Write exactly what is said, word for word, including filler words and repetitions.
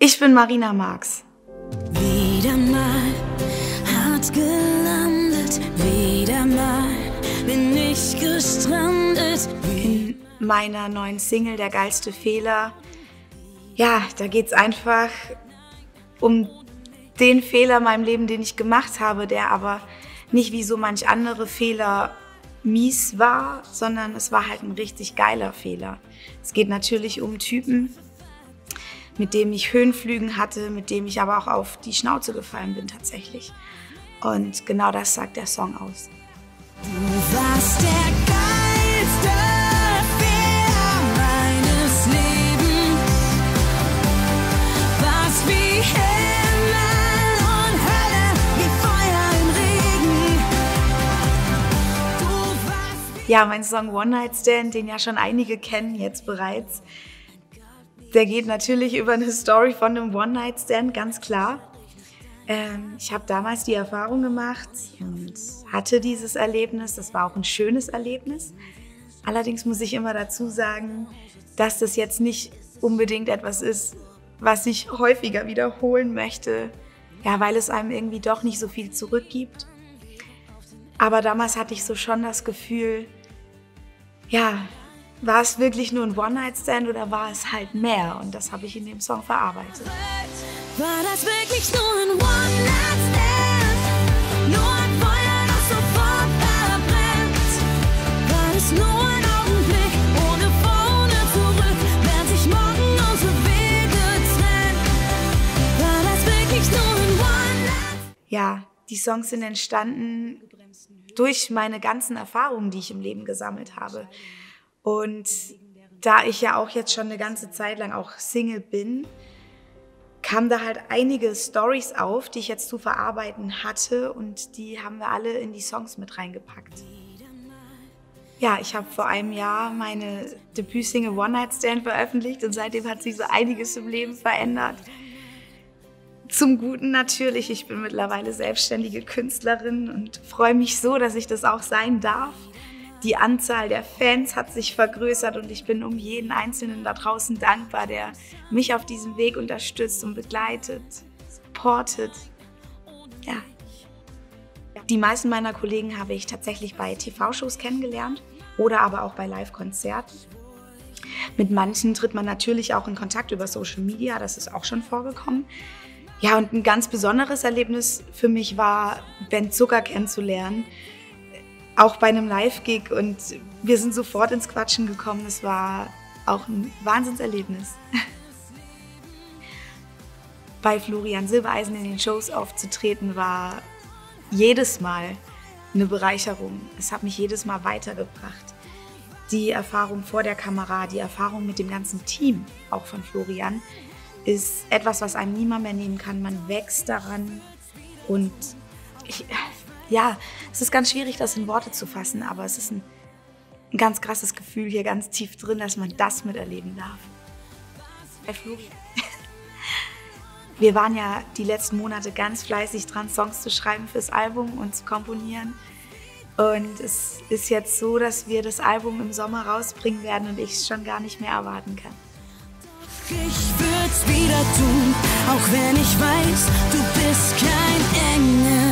Ich bin Marina Marx. Wieder mal hart gelandet, wieder mal bin ich gestrandet. In meiner neuen Single Der geilste Fehler, ja, da geht es einfach um den Fehler in meinem Leben, den ich gemacht habe, der aber nicht wie so manch andere Fehler mies war, sondern es war halt ein richtig geiler Fehler. Es geht natürlich um Typen, mit dem ich Höhenflügen hatte, mit dem ich aber auch auf die Schnauze gefallen bin tatsächlich. Und genau das sagt der Song aus. Du warst der geilste Fehler meines Lebens, was wie Himmel und Hölle, wie Feuer im Regen. Du warst Ja, mein Song One Night Stand, den ja schon einige kennen jetzt bereits, der geht natürlich über eine Story von einem One Night Stand, ganz klar. Ähm, ich habe damals die Erfahrung gemacht und hatte dieses Erlebnis. Das war auch ein schönes Erlebnis. Allerdings muss ich immer dazu sagen, dass das jetzt nicht unbedingt etwas ist, was ich häufiger wiederholen möchte, ja, weil es einem irgendwie doch nicht so viel zurückgibt. Aber damals hatte ich so schon das Gefühl, ja, war es wirklich nur ein One-Night-Stand oder war es halt mehr? Und das habe ich in dem Song verarbeitet. War das wirklich nur ein One-Night-Stand? Nur ein Feuer, das sofort verbrennt? War es nur ein Augenblick ohne Vor- ohne Zurück, während sich morgen unsere Wege trennen? War das wirklich nur ein One-Night-Stand? Ja, die Songs sind entstanden durch meine ganzen Erfahrungen, die ich im Leben gesammelt habe. Und da ich ja auch jetzt schon eine ganze Zeit lang auch Single bin, kamen da halt einige Storys auf, die ich jetzt zu verarbeiten hatte und die haben wir alle in die Songs mit reingepackt. Ja, ich habe vor einem Jahr meine Debütsingle One Night Stand veröffentlicht und seitdem hat sich so einiges im Leben verändert. Zum Guten natürlich, ich bin mittlerweile selbstständige Künstlerin und freue mich so, dass ich das auch sein darf. Die Anzahl der Fans hat sich vergrößert und ich bin um jeden Einzelnen da draußen dankbar, der mich auf diesem Weg unterstützt und begleitet, supportet. Ja. Die meisten meiner Kollegen habe ich tatsächlich bei T V-Shows kennengelernt oder aber auch bei Live-Konzerten. Mit manchen tritt man natürlich auch in Kontakt über Social Media, das ist auch schon vorgekommen. Ja, und ein ganz besonderes Erlebnis für mich war, Ben Zucker kennenzulernen. Auch bei einem Live-Gig und wir sind sofort ins Quatschen gekommen. Das war auch ein Wahnsinnserlebnis. Bei Florian Silbereisen in den Shows aufzutreten war jedes Mal eine Bereicherung. Es hat mich jedes Mal weitergebracht. Die Erfahrung vor der Kamera, die Erfahrung mit dem ganzen Team, auch von Florian, ist etwas, was einem niemand mehr nehmen kann. Man wächst daran und ich... Ja, es ist ganz schwierig, das in Worte zu fassen, aber es ist ein, ein ganz krasses Gefühl hier ganz tief drin, dass man das miterleben darf. Bei Flori. Wir waren ja die letzten Monate ganz fleißig dran, Songs zu schreiben fürs Album und zu komponieren. Und es ist jetzt so, dass wir das Album im Sommer rausbringen werden und ich es schon gar nicht mehr erwarten kann. Ich würd's wieder tun, auch wenn ich weiß, du bist kein Engel.